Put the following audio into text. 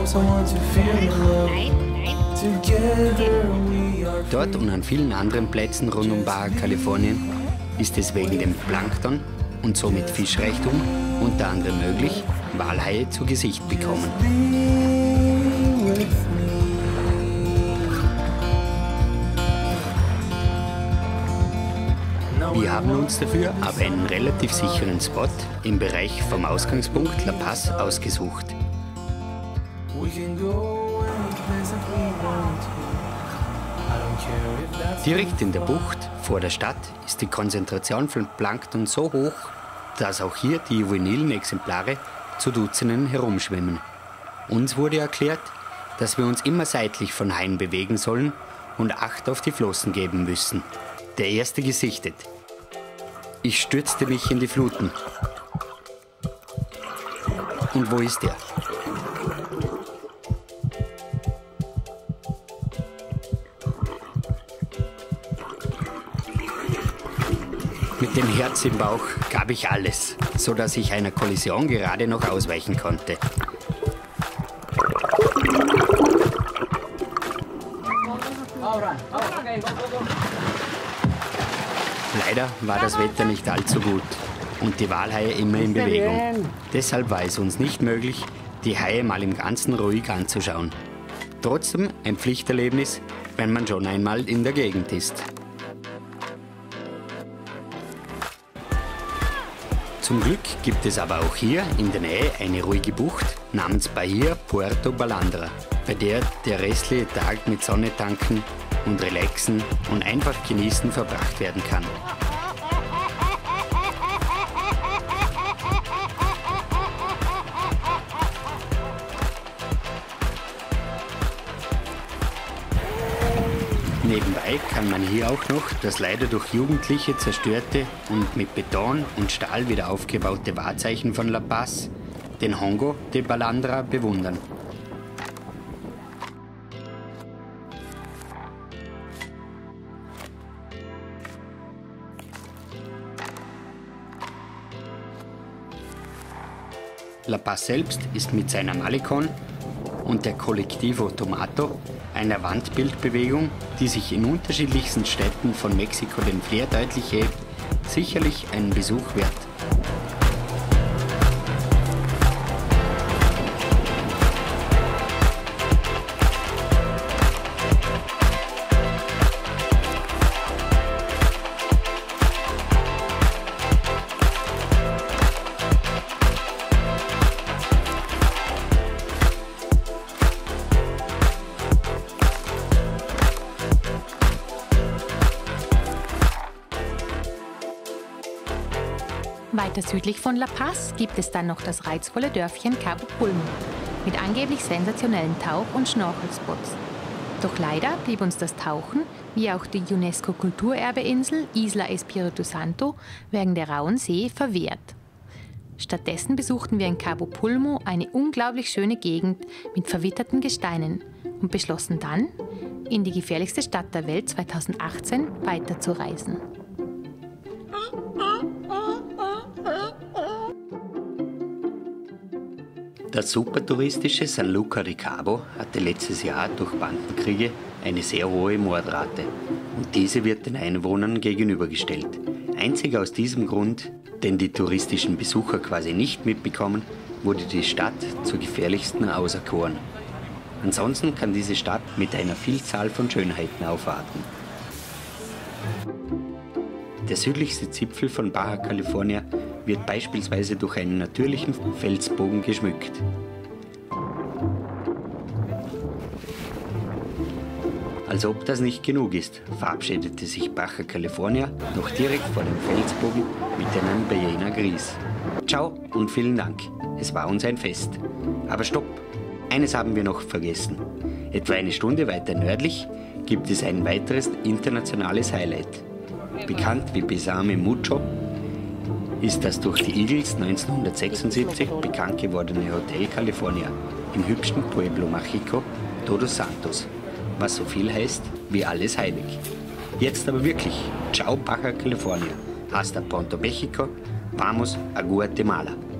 Dort und an vielen anderen Plätzen rund um Baja Californien ist es wegen dem Plankton und somit Fischreichtum unter anderem möglich, Walhaie zu Gesicht bekommen. Wir haben uns dafür aber einen relativ sicheren Spot im Bereich vom Ausgangspunkt La Paz ausgesucht. Direkt in der Bucht vor der Stadt ist die Konzentration von Plankton so hoch, dass auch hier die juvenilen Exemplare zu Dutzenden herumschwimmen. Uns wurde erklärt, dass wir uns immer seitlich von Haien bewegen sollen und Acht auf die Flossen geben müssen. Der erste gesichtet. Ich stürzte mich in die Fluten. Und wo ist er? Mit dem Herz im Bauch gab ich alles, sodass ich einer Kollision gerade noch ausweichen konnte. Leider war das Wetter nicht allzu gut und die Walhaie immer in Bewegung. Deshalb war es uns nicht möglich, die Haie mal im Ganzen ruhig anzuschauen. Trotzdem ein Pflichterlebnis, wenn man schon einmal in der Gegend ist. Zum Glück gibt es aber auch hier in der Nähe eine ruhige Bucht namens Bahia Puerto Balandra, bei der der restliche Tag mit Sonne tanken und relaxen und einfach genießen verbracht werden kann. Nebenbei kann man hier auch noch das leider durch Jugendliche zerstörte und mit Beton und Stahl wieder aufgebaute Wahrzeichen von La Paz, den Hongo de Balandra, bewundern. La Paz selbst ist mit seiner Malecón und der Colectivo Tomato, einer Wandbildbewegung, die sich in unterschiedlichsten Städten von Mexiko den Flair deutlich hebt, sicherlich einen Besuch wert. Weiter südlich von La Paz gibt es dann noch das reizvolle Dörfchen Cabo Pulmo mit angeblich sensationellen Tauch- und Schnorchelspots. Doch leider blieb uns das Tauchen, wie auch die UNESCO-Kulturerbeinsel Isla Espiritu Santo, wegen der rauen See verwehrt. Stattdessen besuchten wir in Cabo Pulmo eine unglaublich schöne Gegend mit verwitterten Gesteinen und beschlossen dann, in die gefährlichste Stadt der Welt 2018 weiterzureisen. Das supertouristische San Lucar de Cabo hatte letztes Jahr durch Bandenkriege eine sehr hohe Mordrate und diese wird den Einwohnern gegenübergestellt. Einzig aus diesem Grund, den die touristischen Besucher quasi nicht mitbekommen, wurde die Stadt zur gefährlichsten auserkoren. Ansonsten kann diese Stadt mit einer Vielzahl von Schönheiten aufwarten. Der südlichste Zipfel von Baja California wird beispielsweise durch einen natürlichen Felsbogen geschmückt. Als ob das nicht genug ist, verabschiedete sich Baja California noch direkt vor dem Felsbogen mit einem Ballena Gris. Ciao und vielen Dank, es war uns ein Fest. Aber stopp, eines haben wir noch vergessen. Etwa eine Stunde weiter nördlich gibt es ein weiteres internationales Highlight. Bekannt wie Besame Mucho ist das durch die Eagles 1976 bekannt gewordene Hotel California im hübschen Pueblo Mágico Todos Santos, was so viel heißt wie alles heilig. Jetzt aber wirklich, ciao Baja California, hasta Pronto México, vamos a Guatemala.